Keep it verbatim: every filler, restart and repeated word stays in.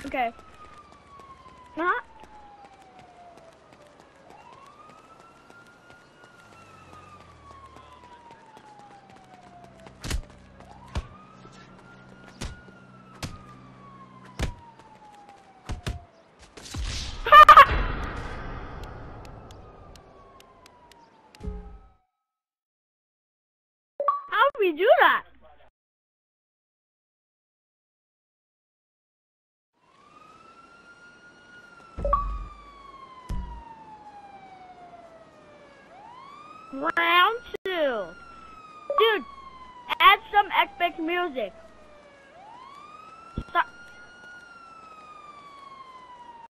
Okay. Huh? How do we do that? Round two. Dude, add some epic music.